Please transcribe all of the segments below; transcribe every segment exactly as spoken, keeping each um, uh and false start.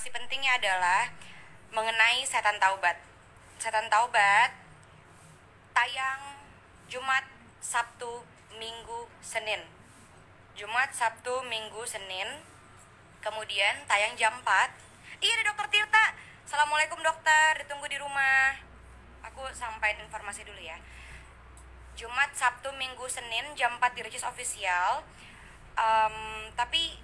informasi pentingnya adalah mengenai Setan Taubat. Setan Taubat tayang Jumat, Sabtu, Minggu, Senin. Jumat, Sabtu, Minggu, Senin. Kemudian tayang jam empat. Iya, ada Dokter Tirta. Assalamualaikum dokter, ditunggu di rumah. Aku sampaikan informasi dulu ya. Jumat, Sabtu, Minggu, Senin jam empat di Ricis Official. um, Tapi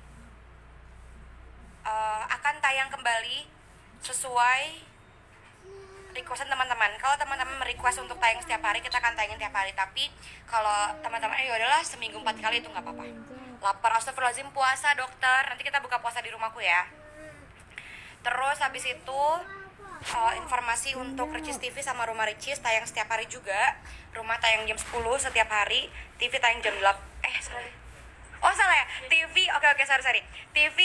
uh, akan tayang kembali sesuai requestan teman-teman. Kalau teman-teman merequest untuk tayang setiap hari, kita akan tayangin tiap hari. Tapi kalau teman-teman, eh yaudahlah seminggu empat kali itu nggak apa-apa. Lapar, astagfirullahaladzim, puasa dokter. Nanti kita buka puasa di rumahku ya. Terus habis itu uh, informasi untuk Ricis T V sama Rumah Ricis tayang setiap hari juga. Rumah tayang jam sepuluh setiap hari, T V tayang jam delapan. Eh sorry, oh salah ya, T V, oke oke sorry sorry T V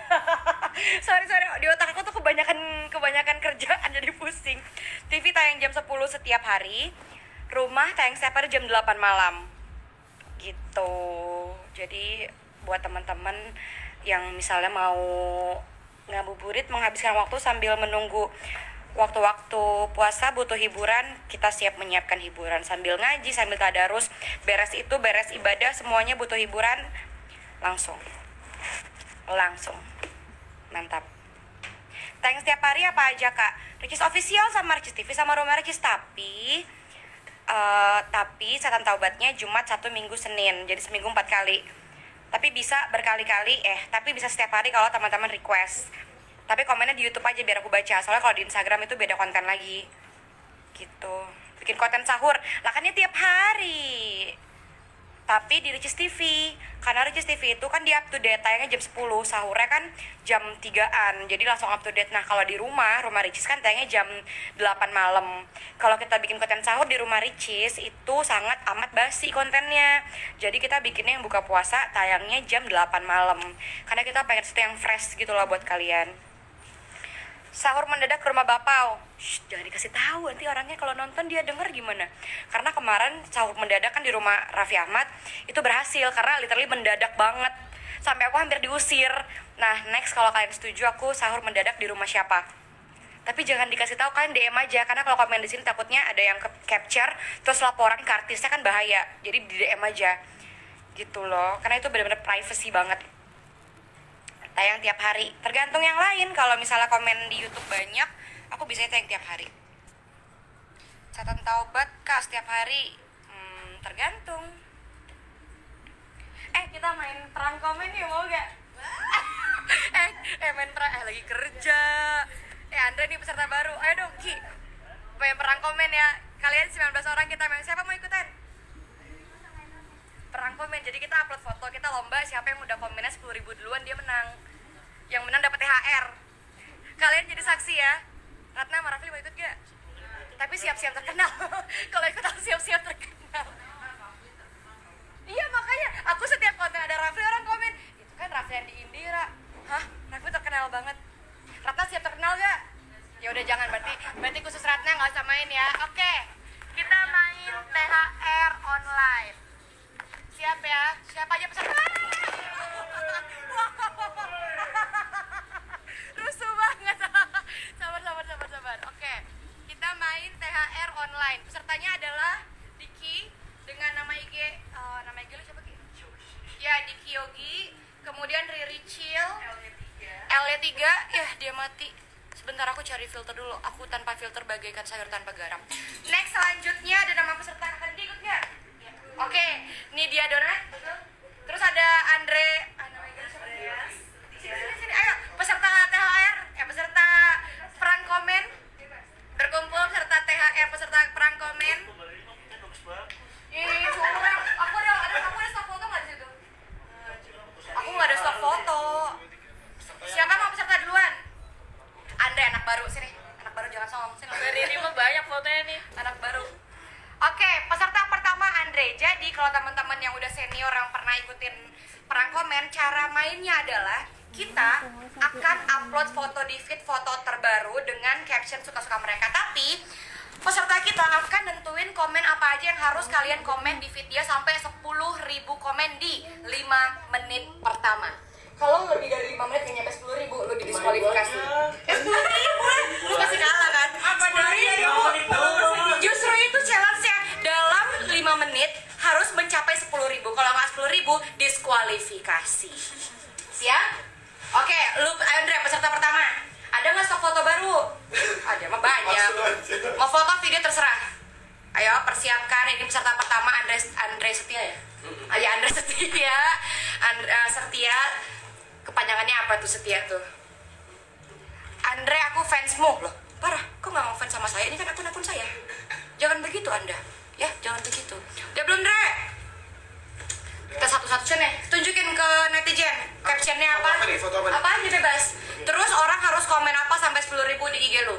sorry sorry di otak aku tuh kebanyakan kebanyakan kerjaan jadi pusing. T V tayang jam sepuluh setiap hari, Rumah tayang setiap hari jam delapan malam gitu. Jadi buat teman-teman yang misalnya mau ngabuburit, menghabiskan waktu sambil menunggu waktu-waktu puasa, butuh hiburan, kita siap menyiapkan hiburan. Sambil ngaji, sambil tadarus, beres itu, beres ibadah, semuanya butuh hiburan. Langsung Langsung mantap. Tayang setiap hari apa aja kak? Ricis Official sama Ricis T V sama Rumah Ricis. Tapi uh, Tapi Setan Taubatnya Jumat, Sabtu, Minggu, Senin. Jadi seminggu empat kali. Tapi bisa berkali-kali, eh tapi bisa setiap hari kalau teman-teman request. Tapi komennya di YouTube aja biar aku baca. Soalnya kalau di Instagram itu beda konten lagi. Gitu. Bikin konten sahur, lah kan tiap hari. Tapi di Ricis T V, karena Ricis T V itu kan dia up to date, tayangnya jam sepuluh, sahurnya kan jam tigaan, jadi langsung up to date. Nah kalau di rumah, Rumah Ricis kan tayangnya jam delapan malam. Kalau kita bikin konten sahur di Rumah Ricis, itu sangat amat basi kontennya. Jadi kita bikinnya yang buka puasa, tayangnya jam delapan malam. Karena kita pengen sesuatu yang fresh gitu loh buat kalian. Sahur mendadak ke rumah Bapau. Shh, jangan dikasih tahu, nanti orangnya kalau nonton dia denger gimana. Karena kemarin sahur mendadak kan di rumah Raffi Ahmad itu berhasil karena literally mendadak banget. Sampai aku hampir diusir. Nah, next kalau kalian setuju aku sahur mendadak di rumah siapa. Tapi jangan dikasih tahu, kalian D M aja karena kalau komen di sini takutnya ada yang ke capture terus laporan ke artisnya kan bahaya. Jadi di D M aja. Gitu loh. Karena itu benar-benar privacy banget. Tayang tiap hari, tergantung yang lain. Kalau misalnya komen di YouTube banyak, aku bisa tayang tiap hari. Setan Taubat kak setiap hari, hmm, tergantung. Eh kita main perang komen yuk, mau gak? eh, eh main perang, eh lagi kerja. Eh Andre nih peserta baru, ayo dong Ki, main perang komen ya. Kalian sembilan belas orang kita main, siapa mau ikutan? Perang komen, jadi kita upload foto, kita lomba, siapa yang udah komennya sepuluh ribu duluan dia menang. Yang menang dapat T H R. Kalian jadi saksi ya. Ratna sama Rafli mau ikut gak? Tapi siap-siap terkenal. Kalau ikut aku siap-siap terkenal. Iya makanya, aku setiap konten ada Rafli orang komen, itu kan Rafli yang di Indira. Hah? Rafli terkenal banget. Ratna siap terkenal gak? Ya udah jangan, berarti berarti khusus Ratna nggak usah main ya. Oke, kita main T H R online. Siap ya? Siapa aja peserta? Rusuh banget. Sabar, sabar, sabar, sabar. Oke, kita main T H R online. Pesertanya adalah Diki dengan nama I G, uh, nama I G lu siapa Ki? Ya, Diki Yogi. Kemudian Riri Chill, L Y tiga. Ya, dia mati. Sebentar aku cari filter dulu. Aku tanpa filter bagaikan sayur tanpa garam. Next selanjutnya ada nama peserta. Akan diikut nggak? Oke, ini dia Donat. Terus ada Andre. Ah, nama I G lu siapa? Sini, sini, sini. Ayo, peserta T H R, eh peserta perang komen berkumpul, peserta T H R, peserta perang komen. Ih, sumpah, aku ada, ada, aku ada stok foto nggak di situ? Aku nggak ada stok foto. Siapa mau peserta duluan? Andre, anak baru sini, anak baru jangan songong sini. Dari ini mah banyak fotonya nih, anak baru. Oke, peserta pertama Andre. Jadi kalau teman-teman yang udah senior yang pernah ikutin perang komen, cara mainnya adalah kita akan upload foto di feed, foto terbaru dengan caption suka-suka mereka. Tapi peserta kita akan nentuin komen apa aja yang harus kalian komen di feed dia sampai sepuluh ribu komen di lima menit pertama. Kalau lebih dari lima menit nggak nyampe sepuluh ribu, lu didiskualifikasi. Eh, sepuluh ribu lah, lu kasih kalah kan? sepuluh ribu. Justru itu challenge-nya, dalam lima menit harus mencapai sepuluh ribu. Kalau nggak sepuluh ribu, diskualifikasi. Siap? Oke, lu Andre, peserta pertama. Ada nggak stok foto baru? Ada mah banyak. Mau foto video terserah. Ayo persiapkan, ini peserta pertama Andre Andre Setia ya? Ah, ya Andre Setia. Andre uh, Setia. Kepanjangannya apa tuh Setia tuh? Andre, aku fansmu. Loh, parah, kok nggak mau fans sama saya? Ini kan akun-akun saya. Jangan begitu Anda. Ya, jangan begitu. Udah belum, Andre? Kita satu-satu nih, tunjukin ke netizen. Captionnya apa? Foto apa nih? Foto apa nih? Apa aja bebas. Terus orang harus komen apa sampai sepuluh ribu di I G lu.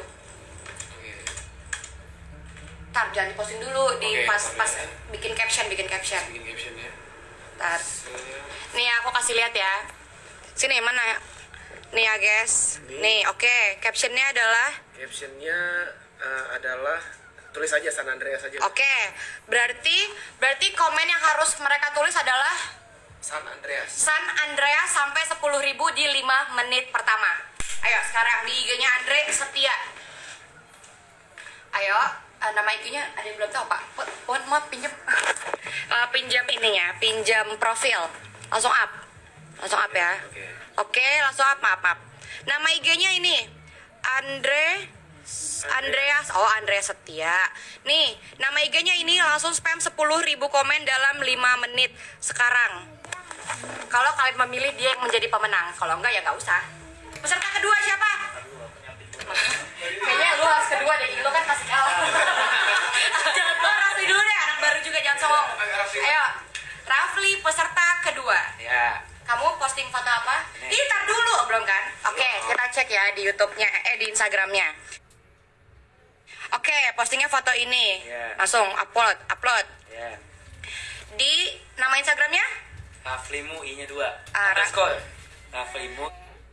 Ntar, jangan diposting dulu di Oke, pas pas ya. bikin caption, bikin caption. Bikin captionnya. Ntar. Nih aku kasih lihat ya. Sini mana? Nih ya guys. Nih, oke. Okay. Captionnya adalah. Captionnya uh, adalah tulis aja San Andreas saja. Oke. Okay. Berarti berarti komen yang harus mereka tulis adalah San Andreas. San Andreas sampai sepuluh ribu di lima menit pertama. Ayo sekarang di I G-nya Andre Setia. Ayo, uh, nama I G-nya ada yang belum tahu Pak? Mohon maaf pinjam. uh, pinjam ininya, pinjam profil. Langsung up. Langsung up ya. Oke. Oke, langsung up, maaf, maaf. Nama I G-nya ini Andre Andreas. Oh, Andreas Setia. Nih, nama I G-nya ini langsung spam sepuluh ribu komen dalam lima menit sekarang. Kalau kalian memilih dia yang menjadi pemenang, kalau enggak ya nggak usah. Peserta kedua siapa? Kayaknya lu harus kedua deh, lu kan pasti kalah. Lo Rafli dulu deh, anak baru juga, jangan songong. Ayo, Rafli peserta kedua. Ya. Kamu posting foto apa? Ih, tar dulu, belum kan? Oke, kita cek ya di YouTube-nya, eh di Instagram-nya. Oke, postingnya foto ini. Yeah. Langsung upload, upload. Ya. Di nama Instagram-nya? Raflimu I-nya dua. Ah, Ra- Underscore. Raflimu.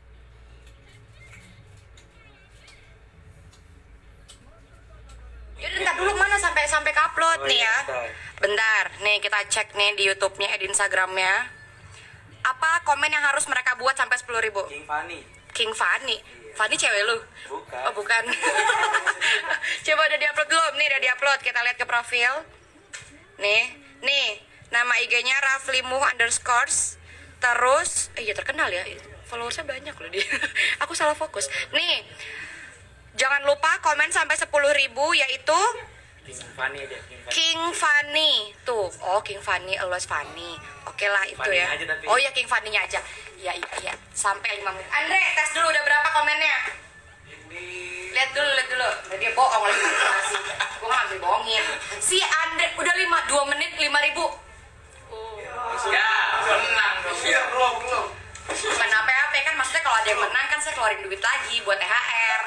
Yaudah, ntar dulu mana sampai sampai ke upload Oh, nih iya, ya. bentar. Bentar, nih kita cek nih di YouTube-nya, eh, di Instagram-nya. Apa komen yang harus mereka buat sampai sepuluh ribu? King Fanny. King Fanny. Fanny cewek lu? Bukan. Oh bukan. Coba udah diupload belum? Nih udah diupload. Kita lihat ke profil. Nih, nih nama I G-nya Raflimu underscores. Terus, eh, iya terkenal ya. Followersnya banyak loh dia. Aku salah fokus. Nih, jangan lupa komen sampai sepuluh ribu yaitu King Fanny aja. King Fanny. King Fanny. Tuh, oh King Fanny, Elos Fanny. Oke lah itu Fanny ya. aja tapi. Oh ya King Fanny-nya aja. Iya iya iya. Sampai lima menit. Andre, tes dulu udah berapa komennya? Lihat dulu, lihat dulu. Udah dia bohong lagi masih. Gue nggak bisa bohongin. Si Andre udah lima, dua menit lima ribu. Ya, menang dong. Iya, belum, belum. Bukan apa-apa kan, maksudnya kalau ada yang menang kan saya keluarin duit lagi buat T H R.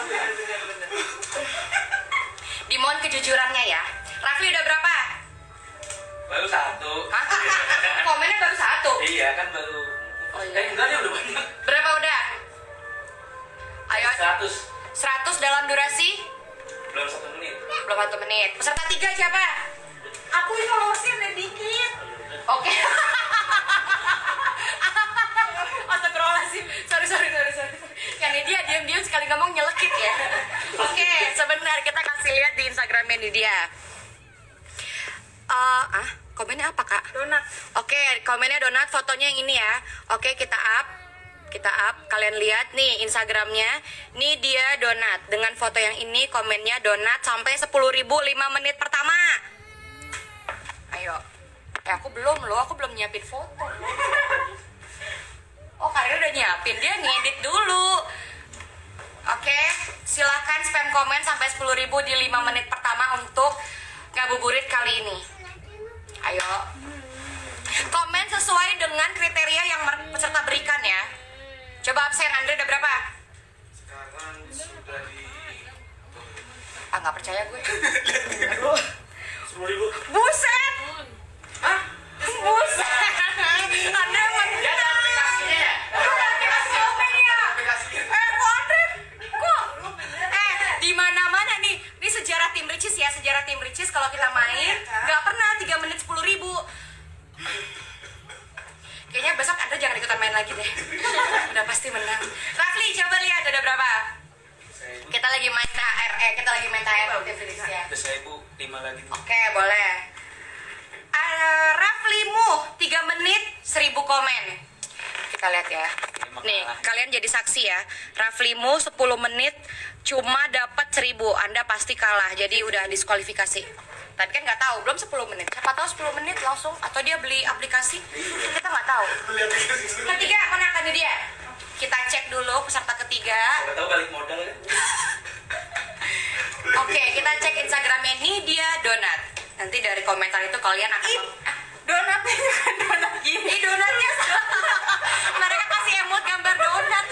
Dimohon kejujurannya ya. Raffi udah berapa? Baru satu. Hah? Komennya baru satu. Iya kan baru. Oh, iya. Eh enggak dia udah banyak. Berapa udah? Ayo. Seratus. seratus dalam durasi? Belum satu menit. Belum satu menit. Peserta tiga siapa? Aku ini followersnya udah dikit. Oke. Astagfirullahaladzim. Sorry, sorry, sorry, sorry. Yang ini dia diam-diam sekali ngomong nyelekit ya. Oke, sebentar kita kasih lihat di Instagramnya nih dia. Eh, ah, komennya apa kak? Donat. Oke, komennya donat, fotonya yang ini ya. Oke, kita up. Kita up, kalian lihat nih Instagramnya. Nih dia donat. Dengan foto yang ini, komennya donat sampai sepuluh ribu lima menit pertama. Ayo. Eh aku belum loh, aku belum nyiapin foto. Oh Karir udah nyiapin, dia ngedit dulu. Oke, silahkan spam komen sampai sepuluh ribu di lima menit pertama untuk ngabuburit kali ini. Ayo. Komen sesuai dengan kriteria yang peserta berikan ya. Coba absen, Andre udah berapa? Sekarang sudah di Ah nggak percaya gue. Aduh. sepuluh ribu. Buset. Hah? Buset. Andre emang Ya ada aplikasinya ya. Ada aplikasi komen ya. Eh kok Andre? Kok? Eh di mana-mana nih. Ini sejarah tim Ricis ya, sejarah tim Ricis kalau kita main nggak pernah tiga menit sepuluh ribu. Kayaknya besok Andre jangan ikutan main lagi deh. eh kita lagi main T H R aktivitas ya. Terus saya bu lima lagi. Oke, boleh. Uh, Raflimu tiga menit seribu komen. Kita lihat ya. Nih, kalian jadi saksi ya. Raflimu sepuluh menit cuma dapat seribu. Anda pasti kalah. Jadi udah diskualifikasi. Tapi kan nggak tahu, belum sepuluh menit. Siapa tahu sepuluh menit langsung atau dia beli aplikasi? Kita nggak tahu. Ketiga mana kan dia? Kita cek dulu peserta ketiga. Nggak tahu balik modal ya. Oke, kita cek Instagramnya ini dia Donat. Nanti dari komentar itu kalian akan ah, donatnya kan donat gini. Ih, donatnya mereka kasih emot gambar donat.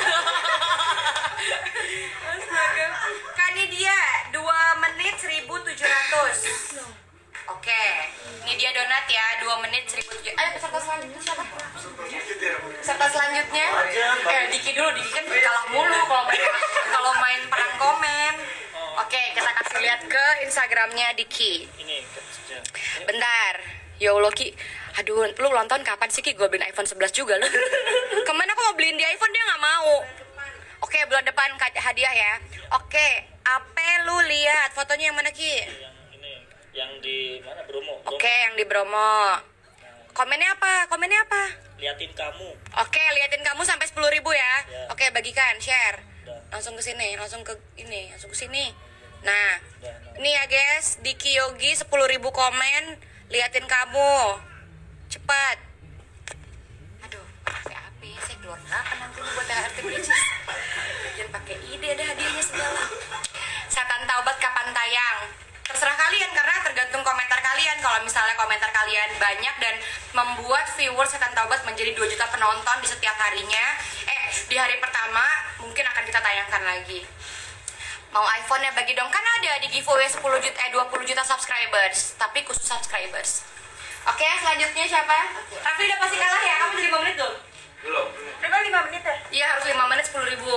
Astaga. Kani dia dua menit seribu tujuh ratus. Oke, ini dia donat ya, dua menit seribu tujuh ratus. Ayo peserta selanjutnya siapa? Peserta selanjutnya? Eh, Diki dulu, Diki kan kalah mulu kalau main kalau main perang komen. Oke, kita kasih lihat ke Instagramnya Diki. Ini Bentar, ya Allah Ki. Aduh, lu ulang tahun kapan sih Ki? Gue beliin iPhone sebelas juga lu. Kemana aku mau beliin di iPhone, dia nggak mau. Oke, bulan depan hadiah ya. Oke, apa lu lihat fotonya yang mana Ki? yang ini yang di mana Bromo. Bromo. Oke, yang di Bromo. Komennya apa? Komennya apa? Liatin kamu. Oke, liatin kamu sampai sepuluh ribu ya. Ya. Oke, bagikan, share. Udah. Langsung ke sini, langsung ke ini, langsung ke sini. Nah, Udah, nah. ini ya guys, Diki Yogi sepuluh ribu komen, liatin kamu. Cepat. Aduh, pakai api, saya keluar berapa nanti nih buat T H R Tim Jangan pakai ide ada hadiahnya segala. Setan Taubat kapan tayang? Terserah kalian karena tergantung komentar kalian. Kalau misalnya komentar kalian banyak dan membuat viewers Setan Taubat menjadi dua juta penonton di setiap harinya, eh di hari pertama mungkin akan kita tayangkan lagi. Mau iPhone ya bagi dong, kan ada di giveaway sepuluh juta eh dua puluh juta subscribers, tapi khusus subscribers. Oke, selanjutnya siapa? Raffi udah pasti kalah ya, kamu jadi lima menit dong. Belum. Berapa lima menit ya? Iya, harus lima menit sepuluh ribu.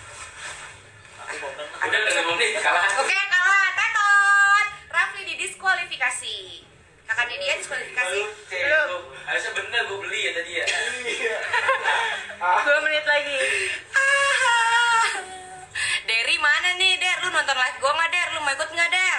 Ada udah lima menit kalah. Oke, kalah. Tetot. Raffi didiskualifikasi. Kakaknya dia diskualifikasi. Belum. Harusnya bener gue beli ya tadi ya. Dua menit lagi. Ah. Derry mana nih, Der? Lu nonton live gua nggak, Der? Lu mau ikut nggak, Der?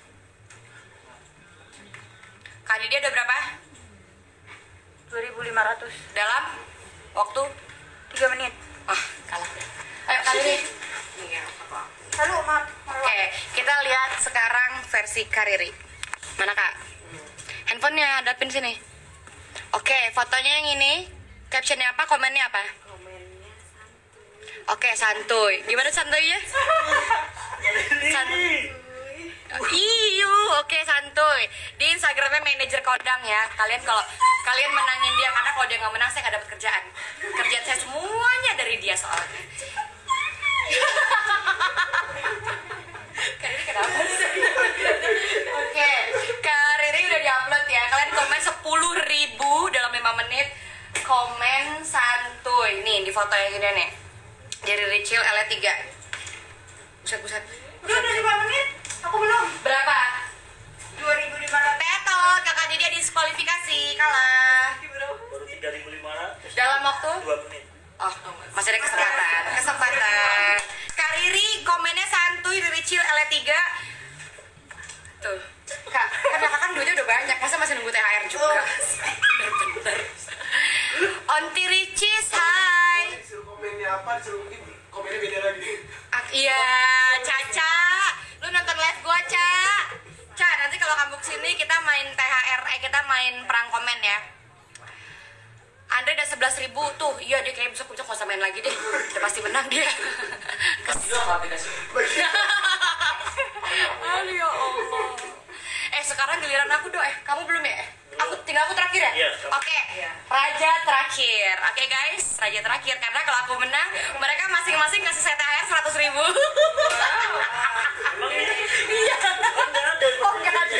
Kali dia ada berapa? dua ribu lima ratus Dalam waktu tiga menit. ah kalah. Ayo kali ini. Halo, maaf. Oke, kita lihat sekarang versi Kariri. Mana kak? Handphonenya hadapin sini. Oke, fotonya yang ini. Captionnya apa? Komennya apa? Oke, santuy. Gimana santuйnya? Santuy. Iyo, oke santuy. Di Instagramnya manajer Kodang ya. Kalian kalau kalian menangin dia karena kalau dia nggak menang saya nggak dapat kerjaan. Kerjaan saya semuanya dari dia soalnya. Kariri kenapa sih? Oke, Kariri udah diupload ya. Kalian komen sepuluh ribu dalam lima menit. Komen santuy. Nih di foto yang ini nih. Dari Ricil L tiga. Buset buset. Udah udah lima menit. Aku belum. Berapa? dua ribu lima ratus. Tetot, kakaknya dia diskualifikasi, kalah. Baru tiga ribu lima ratus. Dalam waktu? dua menit. Oh, masih ada kesempatan. Kesempatan. Kariri komennya santuy dari Ricil L tiga. Tuh. Kak, kan kakak kan duitnya udah banyak, masa masih nunggu T H R juga? Bener-bener. Onti Ricis, hai. Disuruh komennya apa, disuruh mungkin komennya beda lagi. Ah, iya, Caca. Lu nonton live gua, Ca. Ca, nanti kalau kamu kesini kita main T H R, eh kita main perang komen ya. Andre udah sebelas ribu tuh, iya dia kayak besok-besok gak usah main lagi deh. Udah pasti menang dia. Pasti dong aplikasi. Aduh ya Allah. Eh sekarang giliran aku dong, eh kamu belum ya? Aku tinggal aku terakhir ya? Iya. Oke, Raja terakhir. Oke guys, Raja terakhir karena kalau aku menang, mereka masing-masing kasih saya T H R seratus ribu. Iya. Oh enggak ada.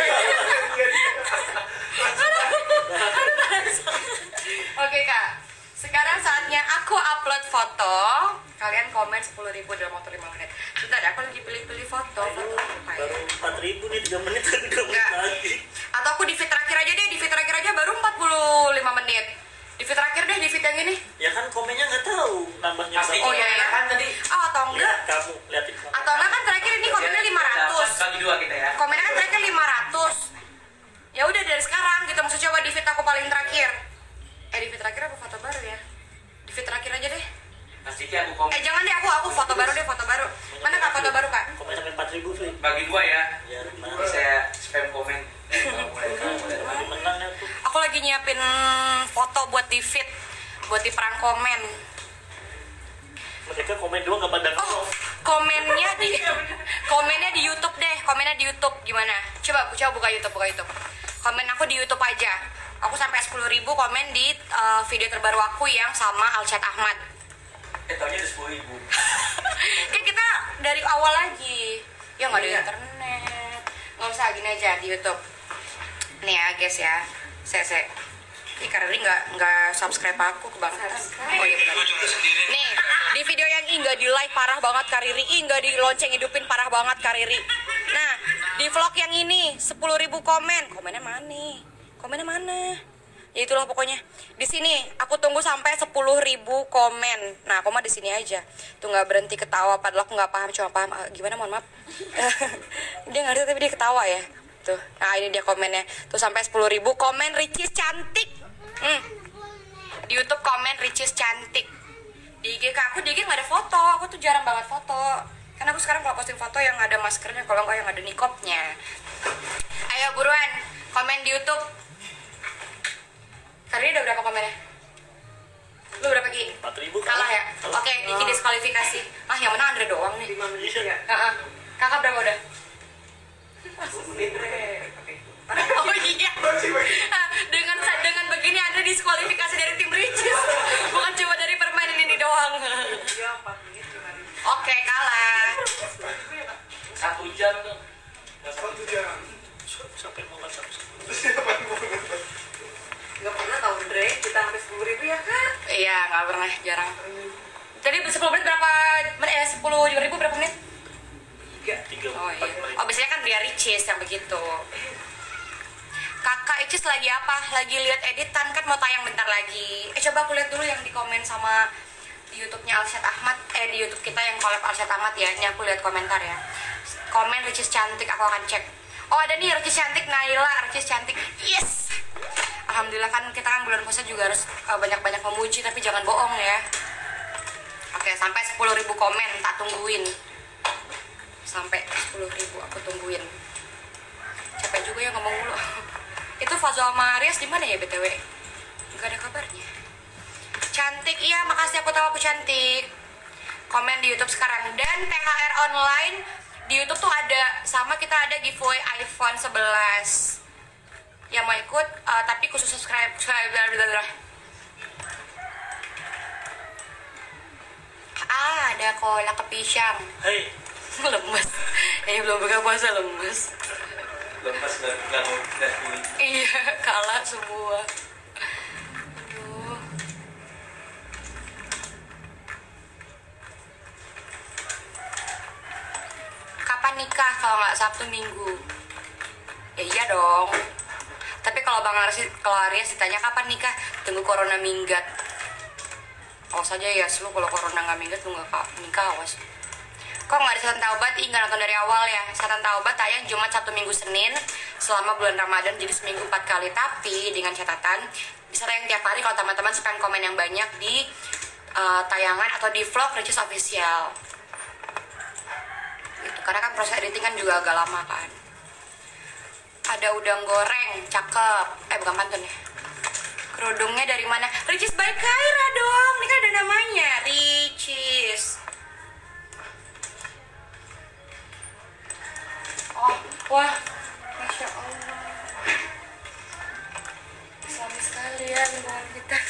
Oke kak, sekarang saatnya aku upload foto. Kalian komen sepuluh ribu dalam waktu lima menit. Bentar, aku lagi pilih-pilih foto. Foto apa ya? Baru empat ribu nih tiga menit lagi udah menit Enggak. lagi. Atau aku di feed terakhir aja deh, di feed terakhir aja baru empat puluh lima menit. Di feed terakhir deh, di feed yang ini. Ya kan komennya nggak tahu nambahnya Pasti berapa. Oh iya ya. kan tadi. Oh atau Lihat enggak? kamu liatin kamu. Atau enggak kan terakhir ini komennya lima ratus. dua kita ya. Komennya kan terakhir lima ratus. Ya udah dari sekarang gitu, maksud coba di feed aku paling terakhir. Eh di feed terakhir apa foto baru ya? Di feed terakhir aja deh. Pasti aku komen. Eh jangan deh, aku aku foto baru deh, foto baru. Mana Kak foto baru Kak? Komen sampai empat ribu Flip. Bagi dua ya. Ya, Nanti nah. saya spam komen. Eh, kalau mulai mulai- Lagi menang ya tuh. Aku lagi nyiapin foto buat di feed, buat di perang komen. Mereka komen doang nggak pada Oh, komennya di komennya di YouTube deh, komennya di YouTube gimana? Coba coba buka YouTube, buka YouTube. Komen aku di YouTube aja. Aku sampai sepuluh ribu komen di uh, video terbaru aku yang sama Alsyad Ahmad. Eh tahunnya udah sepuluh ribu. Kan kita dari awal lagi. Ya nggak ada internet. Nggak usah gini aja di YouTube. Nih ya guys ya. Saya saya. Ih karena ini nggak nggak subscribe aku kebangetan. Oh iya benar. Nih di video yang ini nggak di like parah banget Kariri, ih nggak di lonceng hidupin parah banget Kariri. Nah di vlog yang ini sepuluh ribu komen, komennya mana? Komennya mana? Ya itulah pokoknya. Di sini aku tunggu sampai sepuluh ribu komen. Nah aku mah di sini aja. Tuh nggak berhenti ketawa padahal aku nggak paham, cuma paham ah, gimana mohon maaf. Dia ngerti tapi dia ketawa ya. Tuh. Nah ini dia komennya. Tuh sampai sepuluh ribu komen Ricis cantik. Hmm. Di YouTube komen Ricis cantik. Di I G aku di I G nggak ada foto. Aku tuh jarang banget foto. Karena aku sekarang kalau posting foto yang ada maskernya, kalau nggak yang ada nikopnya. Ayo buruan komen di YouTube. Karena udah berapa komennya? Lu berapa Ki? empat ribu Kalah ya? Oke, Diki diskualifikasi. Ah yang menang Andre doang nih. lima menit ya. Heeh. Kakak berapa udah? Oh iya. Ah, dengan dengan begini Anda diskualifikasi dari tim Ricis. Bukan cuma dari permainan ini doang. Oke, kalah. Satu jam tuh. Satu jam. Sampai mau WhatsApp. Gak pernah tau Dre, kita sampai sepuluh ribu ya Kak? Iya, nggak pernah, jarang. Tadi sepuluh menit berapa? Eh, sepuluh ribu berapa menit? Tiga Oh empat iya. menit. Oh biasanya kan dia Ricis yang begitu. Kakak Icis lagi apa? Lagi lihat editan kan mau tayang bentar lagi. Eh coba aku lihat dulu yang di komen sama di YouTube-nya Alsyad Ahmad. Eh di YouTube kita yang collab Alsyad Ahmad ya. Ini aku lihat komentar ya. Komen Ricis cantik, aku akan cek. Oh ada nih Ricis cantik, Naila Ricis cantik. Yes. Alhamdulillah kan kita kan bulan puasa juga harus uh, banyak-banyak memuji tapi jangan bohong ya. Oke sampai sepuluh ribu komen tak tungguin. Sampai sepuluh ribu aku tungguin. Capek juga ya ngomong mulu. Itu Fazal sama Aries di mana ya B T W? Gak ada kabarnya. Cantik iya, makasih aku tahu aku cantik. Komen di YouTube sekarang dan T H R online di YouTube tuh ada sama kita ada giveaway iPhone sebelas. Yang mau ikut uh, tapi khusus subscribe subscribe blablabla. Ah, ada kolak kepisang. Hei, Lemes. Ini belum buka puasa lemes. Lepas nggak nggak nggak kulit. Iya, kalah semua. Aduh. Kapan nikah kalau nggak Sabtu Minggu? Ya iya dong. Tapi kalau Bang Aries, kalau Aries ditanya kapan nikah, tunggu corona minggat. Awas aja ya, lu kalau corona nggak minggat lu nggak nikah awas. Kok nggak ada Setan Taubat? Ih nggak nonton dari awal ya. Setan Taubat tayang Jumat, Sabtu, Minggu, Senin selama bulan Ramadan, jadi seminggu empat kali. Tapi dengan catatan bisa tayang tiap hari kalau teman-teman spam komen yang banyak di uh, tayangan atau di vlog Ricis Official. Gitu. Karena kan proses editing kan juga agak lama kan. Ada udang goreng, cakep. Eh bukan pantun ya. Kerudungnya dari mana? Ricis by Kaira dong. Ini kan ada namanya, Ricis. Oh, wah, masya Allah, Islami sekali ya lingkungan kita.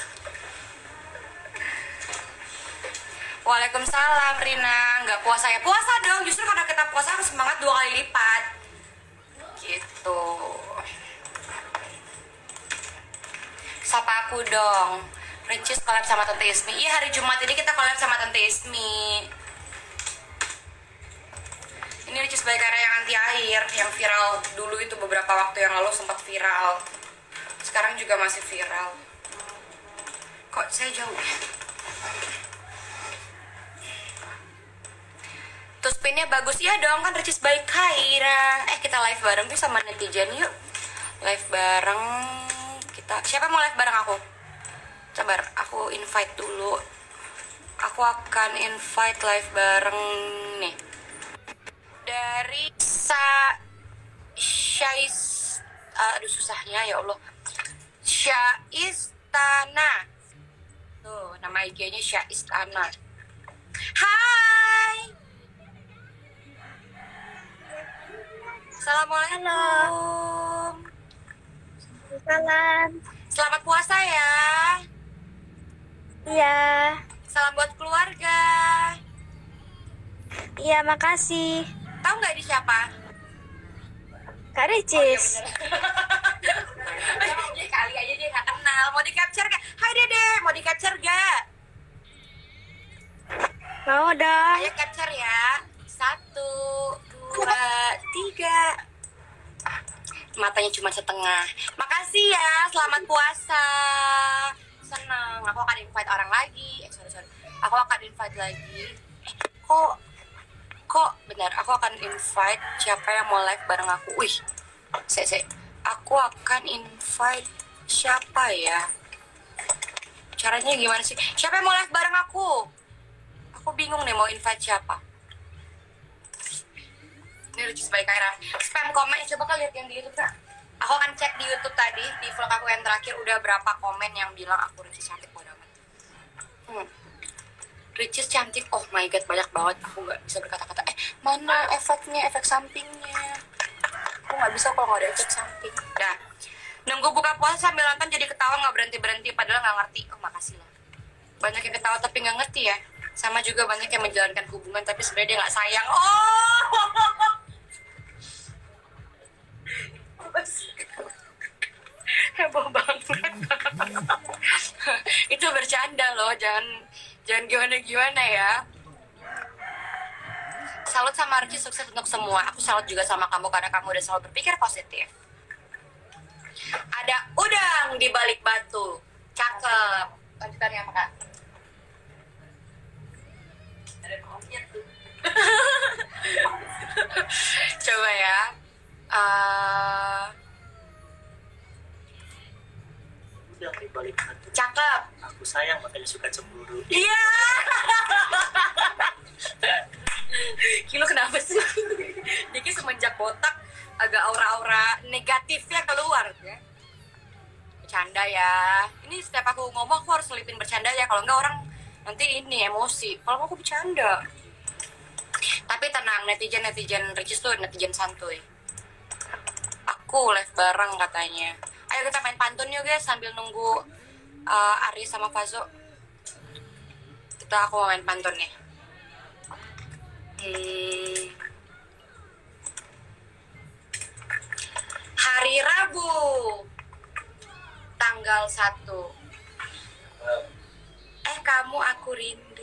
Waalaikumsalam Rina, nggak puasa ya? Puasa dong, justru karena kita puasa harus semangat dua kali lipat. Gitu. Sapa aku dong. Ricis collab sama Tante Ismi. Iya hari Jumat ini kita collab sama Tante Ismi. Ini Ricis by Kaira yang anti air, yang viral dulu itu beberapa waktu yang lalu sempat viral. Sekarang juga masih viral. Kok saya jauh ya? Terus Spinnya bagus. Iya dong, kan Ricis baik Kaira. Eh kita live bareng tuh sama netizen yuk. Live bareng kita. Siapa mau live bareng aku? Sabar, aku invite dulu. Aku akan invite live bareng nih. Dari Sa Syais, aduh susahnya ya Allah. Syaistana. Tuh, nama I G-nya Syaistana. Hai. Assalamualaikum. Salam. Selamat puasa ya. Iya. Salam buat keluarga. Iya, makasih. Tahu nggak di siapa? Kak Ricis. Ya kali aja dia nggak kenal. Mau di capture gak? Hai Dede, mau di capture gak? Mau dong. Ayo capture ya. Satu, dua, tiga. Matanya cuma setengah. Makasih ya, selamat puasa. Senang. Aku akan invite orang lagi. Eh sorry sorry. Aku akan invite lagi. Eh, kok kok benar? Aku akan invite siapa yang mau live bareng aku. Wih, se se. Aku akan invite siapa ya? Caranya gimana sih? Siapa yang mau live bareng aku? Aku bingung nih mau invite siapa. Ini Ricis by Kaira. Spam komen, coba kalian lihat yang di YouTube Kak. Aku akan cek di YouTube tadi, di vlog aku yang terakhir udah berapa komen yang bilang aku Ricis cantik, bodo amat. Hmm. Ricis cantik, oh my god banyak banget. Aku nggak bisa berkata-kata. Eh mana efeknya, efek sampingnya? Aku nggak bisa kalau nggak ada efek samping. Dah. Nunggu buka puasa sambil nonton jadi ketawa nggak berhenti berhenti padahal nggak ngerti. Oh makasih lah. Banyak yang ketawa tapi nggak ngerti ya. Sama juga banyak yang menjalankan hubungan tapi sebenarnya dia nggak sayang. Oh. Heboh banget. Itu bercanda loh, jangan jangan gimana-gimana ya. Salut sama Ricis, sukses untuk semua. Aku salut juga sama kamu karena kamu udah selalu berpikir positif. Ada udang di balik batu. Cakep. Lanjutannya apa Kak? Ada monyet tuh. Coba ya. Uh, Udah di balik hati. cakep. Aku sayang makanya suka cemburu. Iya. Kilo kenapa sih? Diki semenjak botak agak aura-aura negatifnya keluar ya. Bercanda ya. Ini setiap aku ngomong aku harus selipin bercanda ya. Kalau enggak orang nanti ini emosi. Kalau aku bercanda. Tapi tenang, netizen-netizen Ricis tuh netizen santuy. Aku live bareng katanya. Ayo kita main pantun yuk guys sambil nunggu uh, Ari sama Fazo. Kita aku mau main pantun nih. Hmm. Hari Rabu tanggal satu. Eh kamu aku rindu.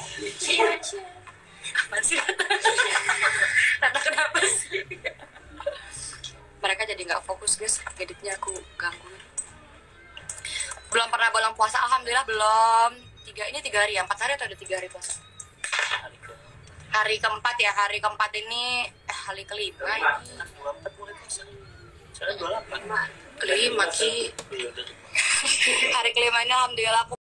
Apaan sih Tata kenapa sih? Mereka jadi nggak fokus guys, editnya aku gangguin. Belum pernah bolong puasa, alhamdulillah belum. Tiga ini tiga hari ya, empat hari atau ada tiga hari puasa? Hari ke Hari keempat ya, hari keempat ini eh, hari kelima ini. dua empat mulai puasa. Saya dua delapan. Kelima ki. Iya udah. Hari kelima ini alhamdulillah aku